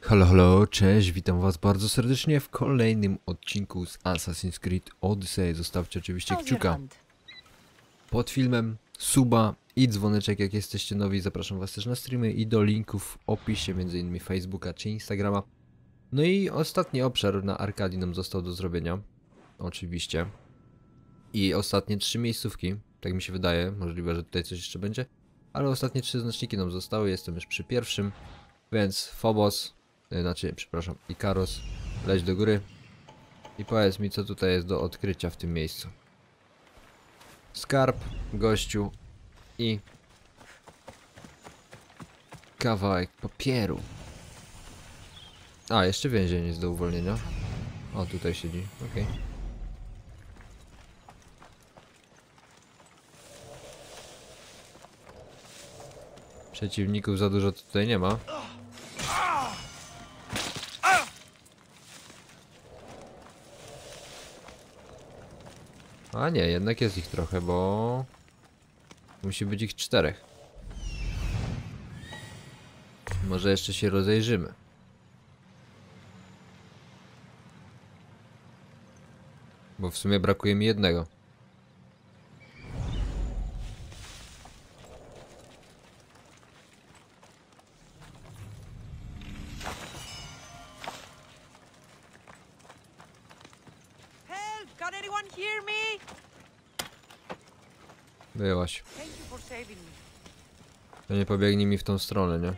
Halo, halo, cześć, witam was bardzo serdecznie w kolejnym odcinku z Assassin's Creed Odyssey. Zostawcie oczywiście kciuka pod filmem, suba i dzwoneczek jak jesteście nowi. Zapraszam was też na streamy i do linków w opisie, m.in. Facebooka czy Instagrama. No i ostatni obszar na Arkadii nam został do zrobienia, oczywiście. I ostatnie 3 miejscówki, tak mi się wydaje, możliwe, że tutaj coś jeszcze będzie. Ale ostatnie 3 znaczniki nam zostały, jestem już przy pierwszym, więc Phobos, przepraszam, Ikaros, leć do góry i powiedz mi, co tutaj jest do odkrycia w tym miejscu. Skarb, gościu i kawałek papieru. A, jeszcze więzień jest do uwolnienia. O, tutaj siedzi, okej. Przeciwników za dużo tutaj nie ma. A nie, jednak jest ich trochę, bo musi być ich 4. Może jeszcze się rozejrzymy. Bo w sumie brakuje mi jednego. Byłaś. To nie pobiegnij mi w tą stronę, nie?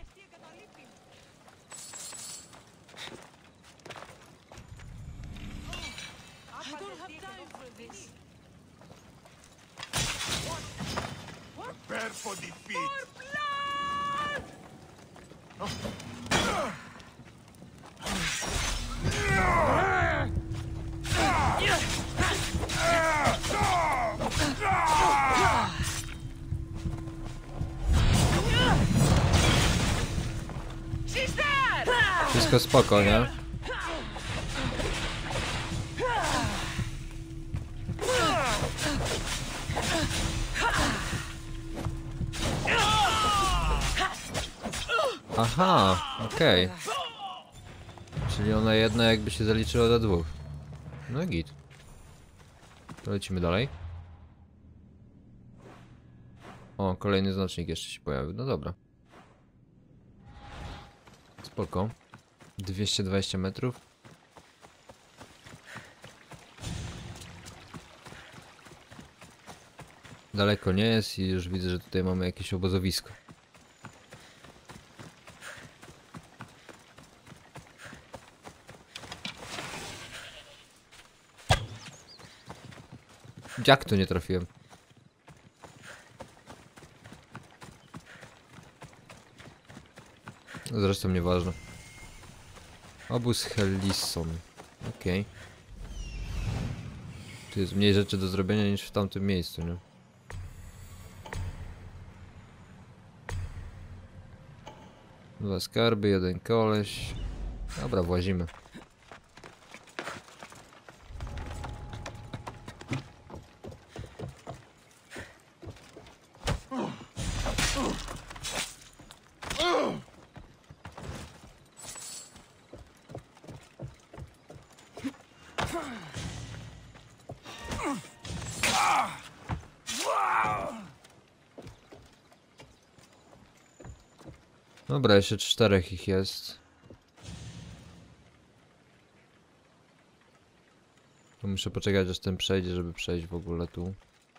Wszystko spoko, nie? Aha, okej. Czyli ona jedna jakby się zaliczyła do 2. No git. To lecimy dalej. O, kolejny znacznik jeszcze się pojawił. No dobra. Spoko. 220 metrów. Daleko nie jest i już widzę, że tutaj mamy jakieś obozowisko. Jak tu nie trafiłem? Zresztą nieważne. Obóz Hellisson. Okej. Tu jest mniej rzeczy do zrobienia niż w tamtym miejscu, nie? Dwa skarby, jeden koleś. Dobra, włazimy. Dobra, jeszcze 4 ich jest. To muszę poczekać, aż ten przejdzie, żeby przejść w ogóle tu.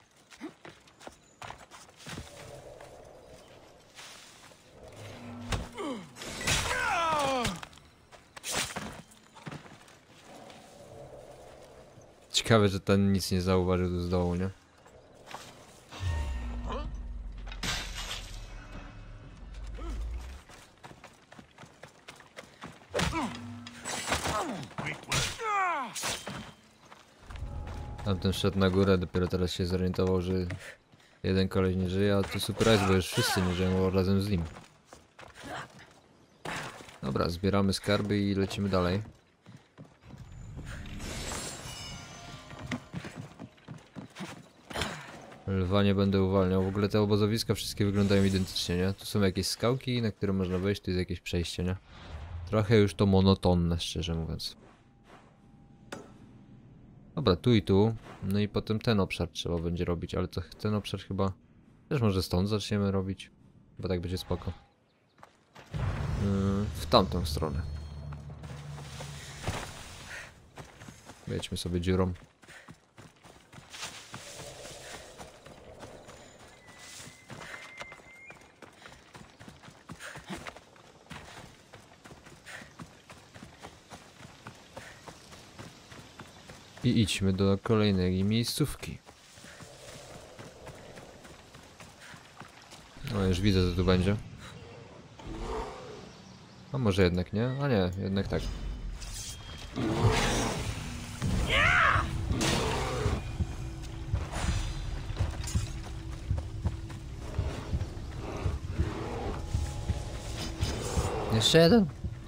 Ciekawe, że ten nic nie zauważył tu z dołu, nie? Tamten szedł na górę, dopiero teraz się zorientował, że jeden koleś nie żyje, a to surprise, bo już wszyscy nie żyją razem z nim. Dobra, zbieramy skarby i lecimy dalej. Lwa nie będę uwalniał. W ogóle te obozowiska wszystkie wyglądają identycznie, nie? Tu są jakieś skałki, na które można wejść, tu jest jakieś przejście, nie? Trochę już to monotonne, szczerze mówiąc. Dobra, tu i tu. No i potem ten obszar trzeba będzie robić, ale to ten obszar chyba... Też może stąd zaczniemy robić, bo tak będzie spoko. W tamtą stronę. Wejdźmy sobie dziurą. I idźmy do kolejnej miejscówki. No już widzę, co tu będzie. A może jednak nie? A nie, jednak tak. Jeszcze jeden.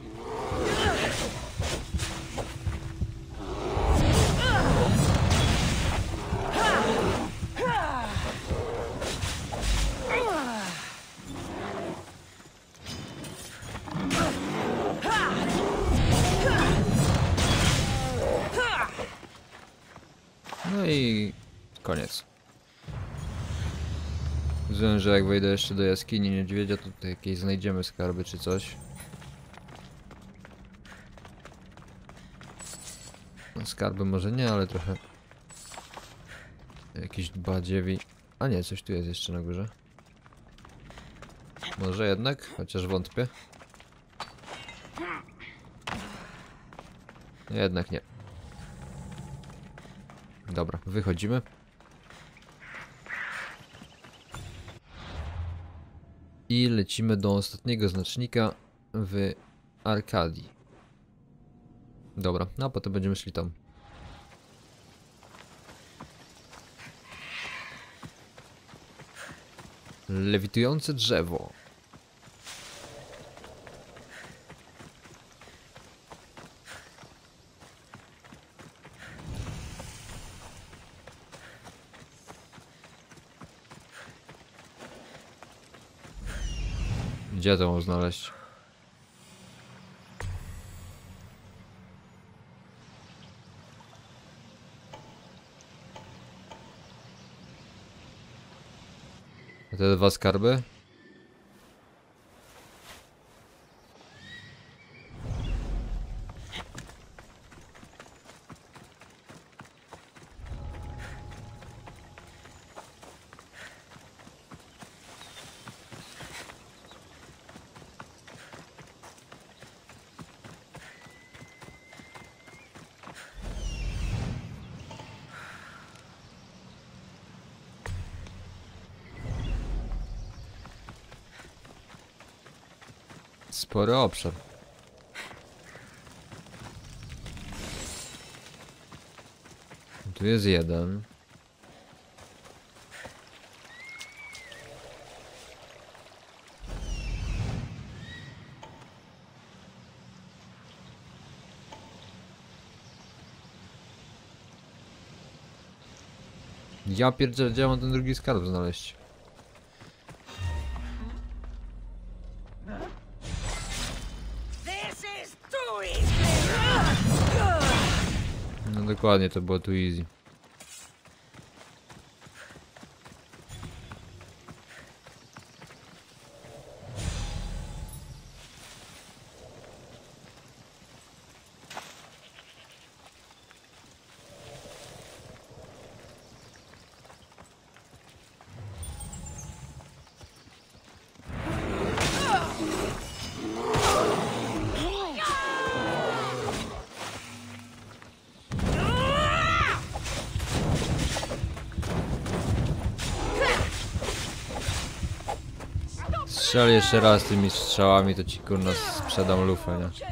No i koniec. Rozumiem, że jak wejdę jeszcze do jaskini niedźwiedzia, to tutaj jakieś znajdziemy skarby czy coś. No, skarby może nie, ale trochę... Jakiś badziewi... A nie, coś tu jest jeszcze na górze. Może jednak? Chociaż wątpię. Jednak nie. Dobra, wychodzimy. I lecimy do ostatniego znacznika w Arkadii. Dobra, no a potem będziemy szli tam. Lewitujące drzewo. Gdzie to mam znaleźć? A te dwa skarby? Spory obszar. Tu jest jeden. Ja pierdzielę, gdzie mam ten drugi skarb znaleźć? No dokładnie, to było tu easy. Strzel jeszcze raz tymi strzałami, to ci kurna sprzedam lufę, nie?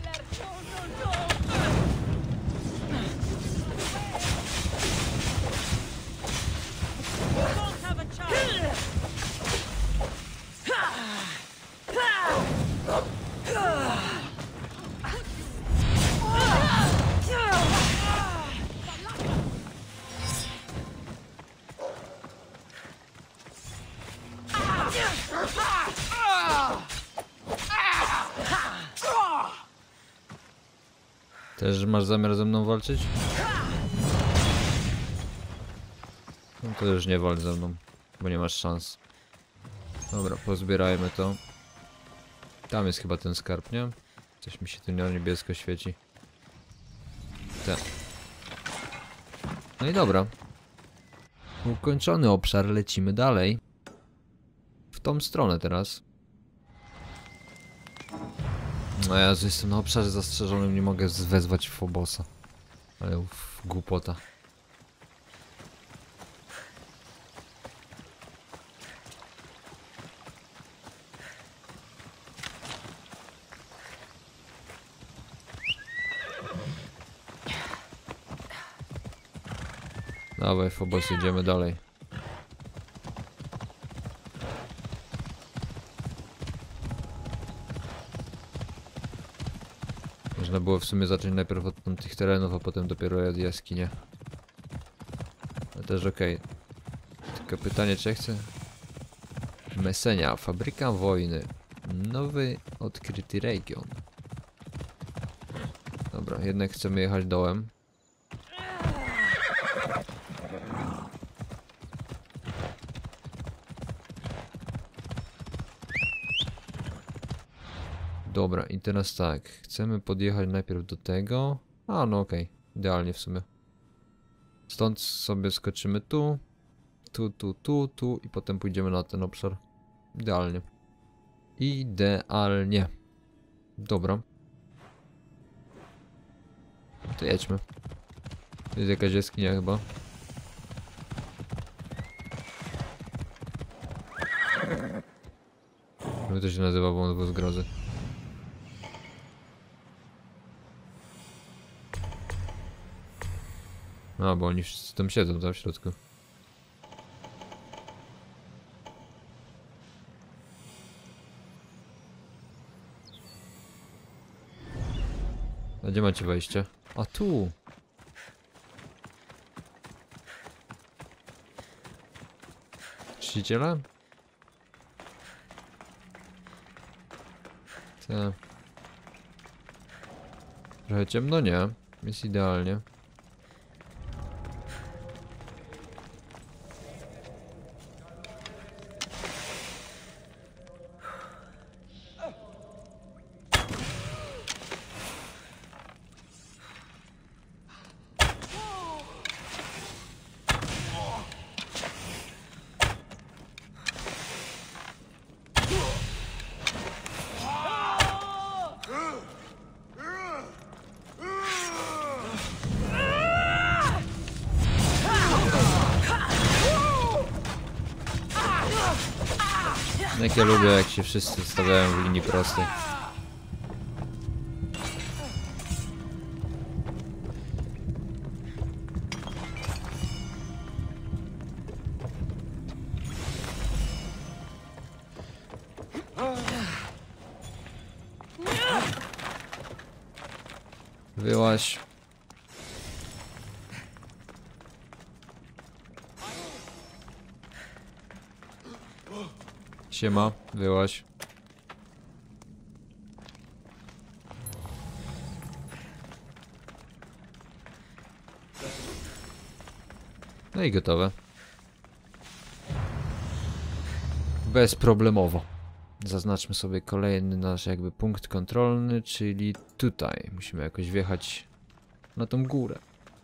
Też masz zamiar ze mną walczyć? No to już nie walcz ze mną, bo nie masz szans. Dobra, pozbierajmy to. Tam jest chyba ten skarb, nie? Coś mi się tu na niebiesko świeci. Ten. No i dobra. Ukończony obszar, lecimy dalej. W tą stronę teraz. No ja jestem na obszarze zastrzeżonym, nie mogę wezwać Fobosa. Ale głupota. Dawaj Phobos, idziemy dalej. Można było w sumie zacząć najpierw od tych terenów, a potem dopiero od jaskinie. Ale też okej. Tylko pytanie, czy ja chcę... Messenia, fabryka wojny. Nowy, odkryty region. Dobra, jednak chcemy jechać dołem. Dobra, i teraz tak, chcemy podjechać najpierw do tego. A, no okej, idealnie w sumie. Stąd sobie skoczymy tu, tu i potem pójdziemy na ten obszar. Idealnie. Idealnie. Dobra. To jedźmy. To jest jakaś jaskinia chyba. Jak to się nazywa wątło zgrozy? A, bo oni wszyscy tam siedzą tam w środku. A gdzie macie wejście? A tu! Czciciele? Tak. Trochę ciemno? Nie. Jest idealnie. Jak ja lubię, jak się wszyscy stawiają w linii prostej. Wyłaź. Siema, wyłaź. No i gotowe. Bezproblemowo. Zaznaczmy sobie kolejny nasz jakby punkt kontrolny, czyli tutaj. Musimy jakoś wjechać na tą górę.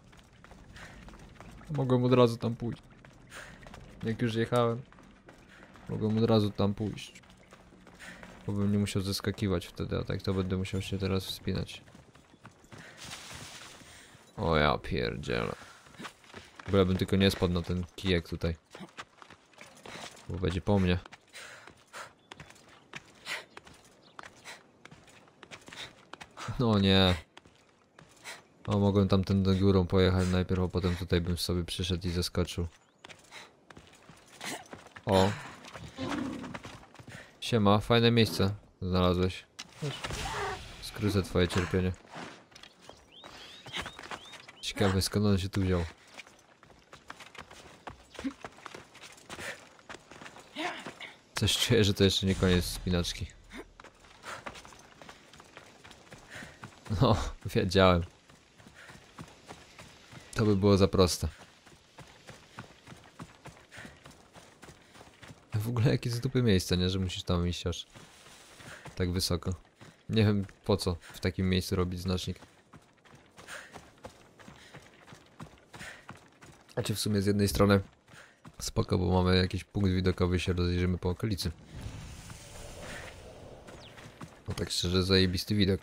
Mogłem od razu tam pójść. Jak już jechałem, mogłem od razu tam pójść. Bo bym nie musiał zeskakiwać wtedy, a tak to będę musiał się teraz wspinać. O ja pierdzielę. Bo ja bym tylko nie spadł na ten kijek tutaj. Bo będzie po mnie. No nie. O, mogłem tamten do górą pojechać najpierw, a potem tutaj bym sobie przyszedł i zeskoczył. O. Siema, fajne miejsce znalazłeś. Skrócę twoje cierpienie. Ciekawe, skąd on się tu wziął. Coś czuję, że to jeszcze nie koniec spinaczki. No, wiedziałem. To by było za proste. W ogóle jakie z dupy miejsce, nie? Że musisz tam iść aż tak wysoko. Nie wiem po co w takim miejscu robić znacznik. Znaczy w sumie z jednej strony spoko, bo mamy jakiś punkt widokowy, się rozejrzymy po okolicy. No tak szczerze, zajebisty widok.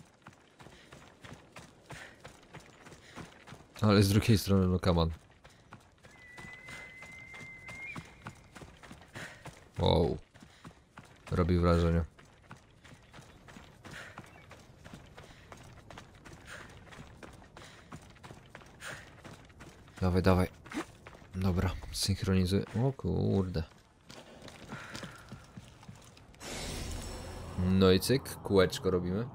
Ale z drugiej strony, no come on. Wow. Robi wrażenie. Dawaj, dawaj. Dobra, synchronizuję. O kurde. No i cyk, kółeczko robimy.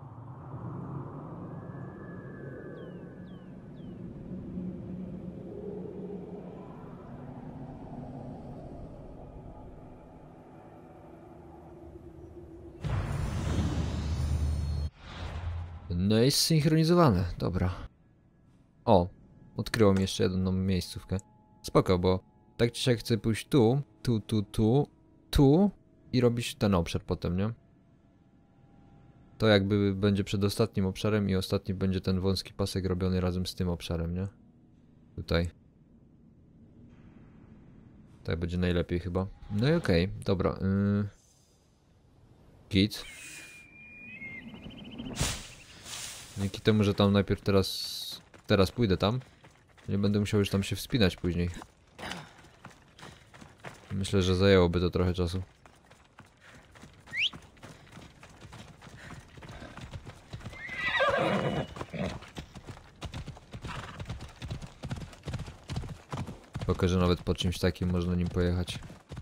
No i zsynchronizowane, dobra. O, odkryłem jeszcze jedną miejscówkę. Spoko, bo tak czy siak chcę pójść tu i robić ten obszar potem, nie? To jakby będzie przed ostatnim obszarem i ostatni będzie ten wąski pasek robiony razem z tym obszarem, nie? Tutaj. Tak będzie najlepiej chyba. No i okej, dobra. Git. Dzięki temu, że tam najpierw teraz pójdę tam. Nie będę musiał już tam się wspinać później. Myślę, że zajęłoby to trochę czasu. Spoko, że nawet po czymś takim można nim pojechać.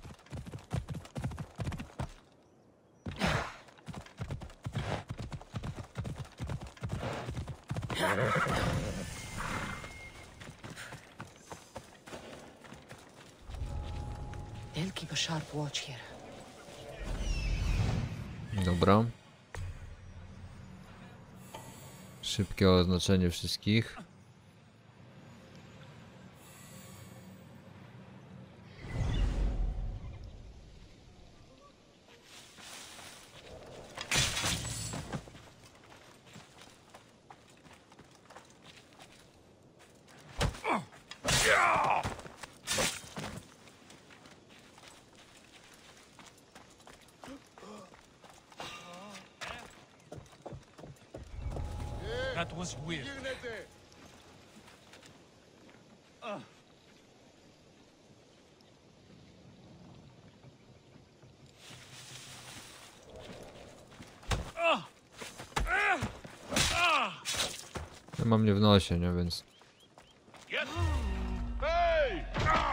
They'll keep a sharp watch here. Dobra. Szybkie oznaczenie wszystkich. That was weird. Ja mam mnie w nosie, nie? Więc... Hey!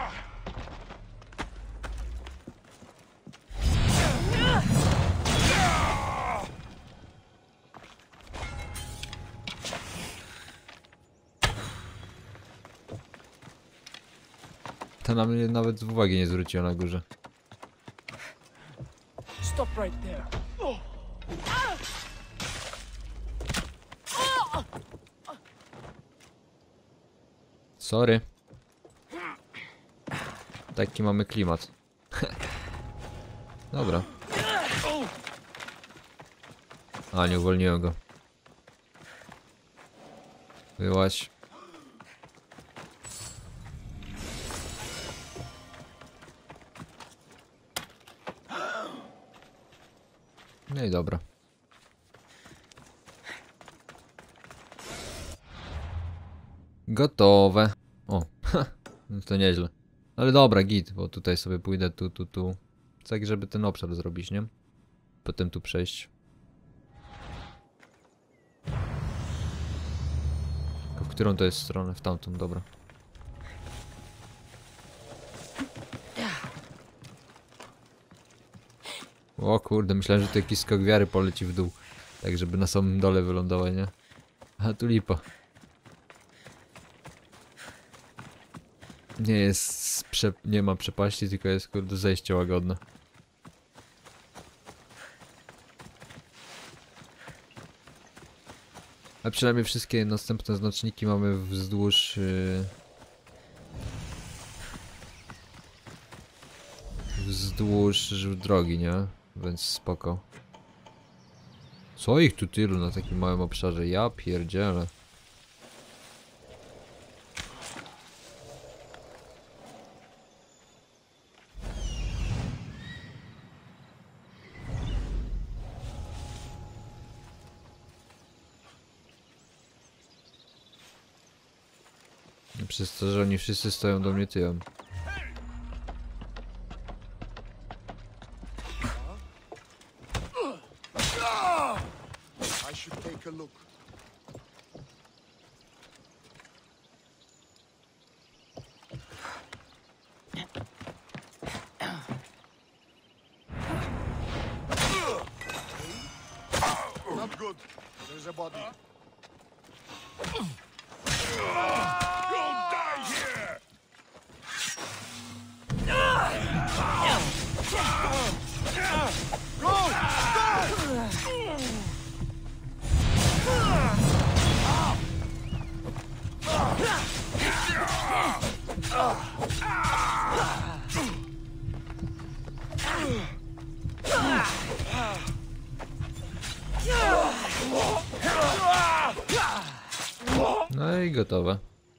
Ta na mnie nawet uwagi nie zwróciła na górze. Stop right there. Sorry. Taki mamy klimat. Dobra. A, nie uwolniłem go. Wyłaź. No i dobra. Gotowe. O, no to nieźle. Ale dobra, git, bo tutaj sobie pójdę tu. Tak, żeby ten obszar zrobić, nie? Potem tu przejść. Tylko w którą to jest stronę? W tamtą, dobra. O kurde, myślałem, że to jakiś skok wiary poleci w dół. Tak, żeby na samym dole wylądować, nie? A tu lipa. Nie jest... nie ma przepaści, tylko jest kurde zejście łagodne. A przynajmniej wszystkie następne znaczniki mamy wzdłuż... wzdłuż drogi, nie? Więc spoko. Co ich tu tylu na takim małym obszarze? Ja pierdzielę. Przez to, że oni wszyscy stoją do mnie tyłem. I should take a look. Not good. There's a body. You'll die here! No i gotowe.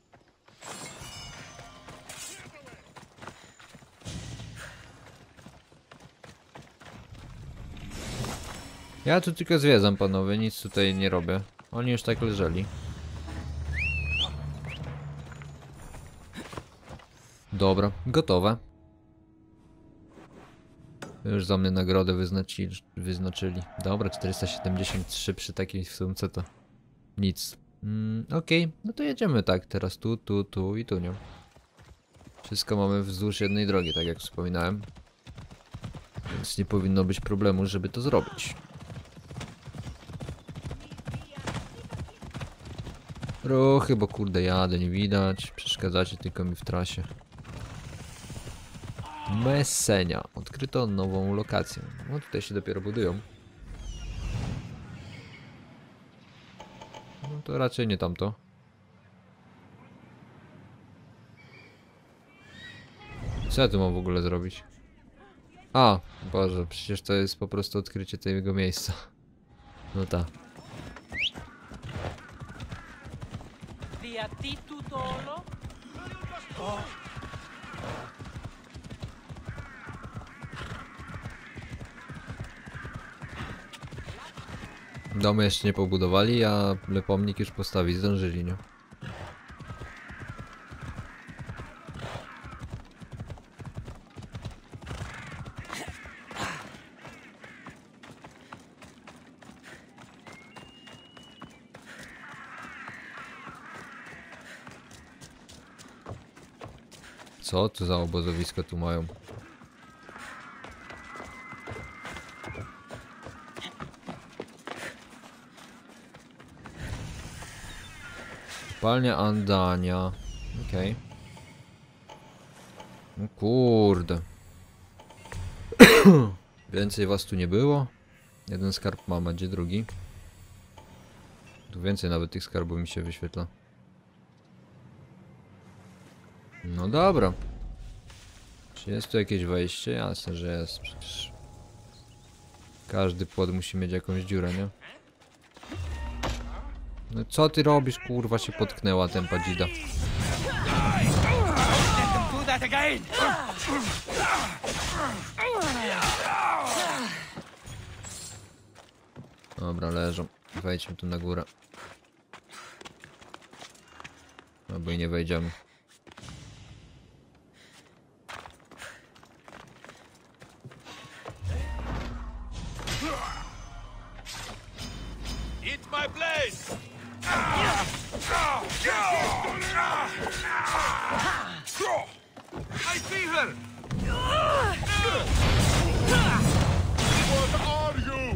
Ja tu tylko zwiedzam, panowie, nic tutaj nie robię. Oni już tak leżeli. Dobra, gotowe. Już za mnie nagrodę wyznaczyli. Dobra, 473 przy takiej sumce to nic. Okej, no to jedziemy tak, teraz tu i tu, nie? Wszystko mamy wzdłuż jednej drogi, tak jak wspominałem. Więc nie powinno być problemu, żeby to zrobić. Ruchy, bo kurde jadę, nie widać. Przeszkadzacie tylko mi w trasie. Messenia. Odkryto nową lokację. No tutaj się dopiero budują. No to raczej nie tamto. Co ja tu mam w ogóle zrobić? A, Boże, przecież to jest po prostu odkrycie tego miejsca. No tak. Domy jeszcze nie pobudowali, a pomnik już postawić zdążyli, nie? Co tu za obozowisko tu mają? Kopalnia Andania. Okej. No kurde. Więcej was tu nie było? Jeden skarb mam, a gdzie drugi? Tu więcej nawet tych skarbów mi się wyświetla. No dobra. Czy jest tu jakieś wejście? Jasne, że jest przecież. Każdy płot musi mieć jakąś dziurę, nie? No co ty robisz, kurwa, się potknęła tempa dzida. Dobra, leżą. Wejdźmy tu na górę. Albo i nie wejdziemy. Eat my blade! I see her! What are you?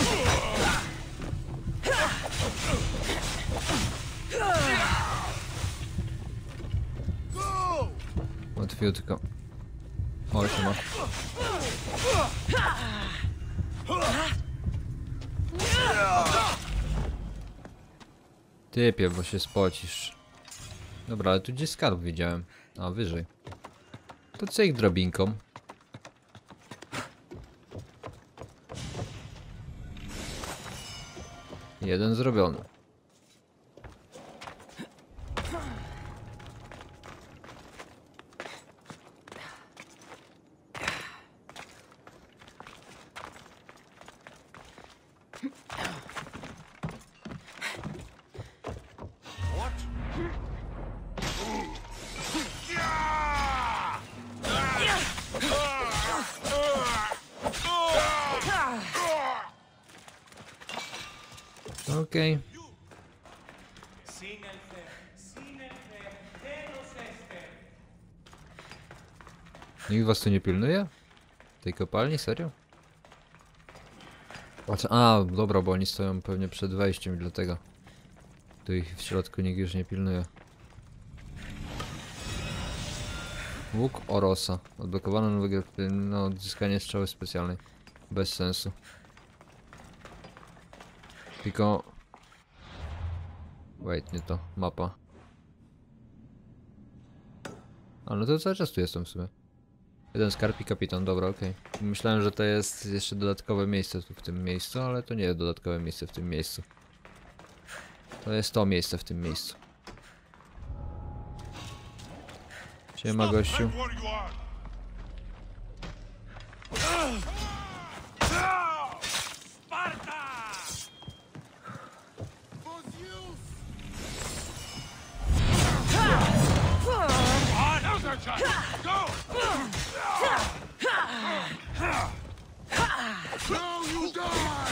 Go! Łatwiutko. O, się ma. Typie, bo się spocisz. Dobra, ale tu gdzieś skarb widziałem. A, wyżej. To co ich drabinką? Jeden zrobiony. Okej. Nikt was tu nie pilnuje? Tej kopalni? Serio? A, dobra, bo oni stoją pewnie przed wejściem i dlatego. Tu ich w środku nikt już nie pilnuje. Łuk Orosa. Odblokowano nowy no, odzyskanie strzały specjalnej. Bez sensu. Tylko... Wait, nie to. Mapa. A no to cały czas tu jestem w sumie. Jeden skarb i kapitan, dobra, okej. Myślałem, że to jest jeszcze dodatkowe miejsce tu w tym miejscu, ale to nie jest dodatkowe miejsce w tym miejscu. To jest to miejsce w tym miejscu. Siema, gościu. Where you are? No, you die!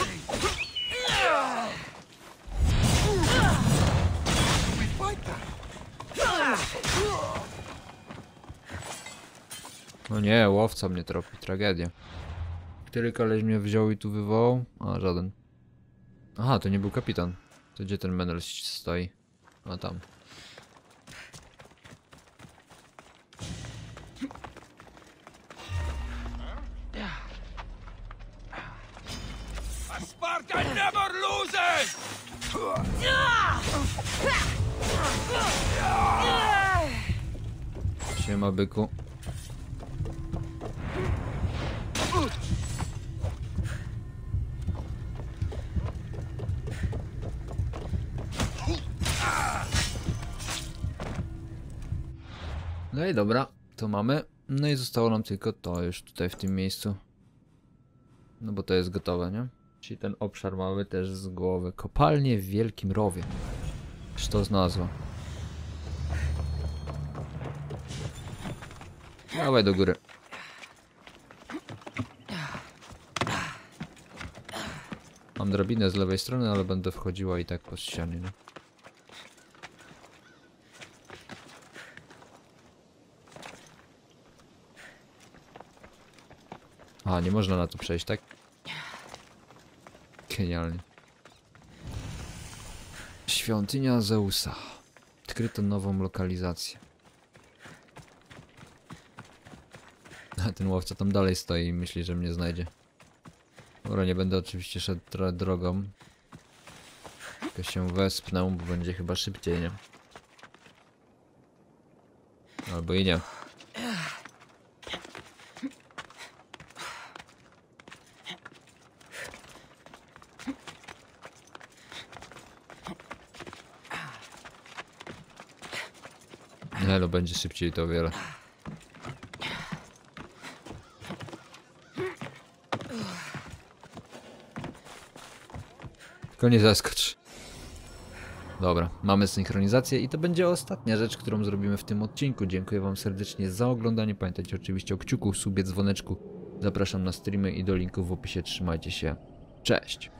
We fight that. No nie, łowca mnie tropi, tragedia. Który koleś mnie wziął i tu wywołał? A, żaden. Aha, to nie był kapitan. To gdzie ten menel stoi? A tam. Sparta never loses! Siema, byku. No i dobra, to mamy. No i zostało nam tylko to już tutaj w tym miejscu. No bo to jest gotowe, nie? Czyli ten obszar mamy też z głowy. Kopalnie w Wielkim Rowie. Sztos nazwa. Dawaj do góry. Mam drabinę z lewej strony, ale będę wchodziła i tak po ścianie, nie? A, nie można na to przejść, tak? Genialnie. Świątynia Zeusa. Odkryto nową lokalizację. A ten łowca tam dalej stoi i myśli, że mnie znajdzie. Dobra, nie będę oczywiście szedł drogą. Tylko się wespnę, bo będzie chyba szybciej, nie? Albo i nie. Nie, no będzie szybciej to o wiele. Tylko nie zaskocz. Dobra, mamy synchronizację i to będzie ostatnia rzecz, którą zrobimy w tym odcinku. Dziękuję wam serdecznie za oglądanie. Pamiętajcie oczywiście o kciuku, subie, dzwoneczku. Zapraszam na streamy i do linków w opisie. Trzymajcie się. Cześć!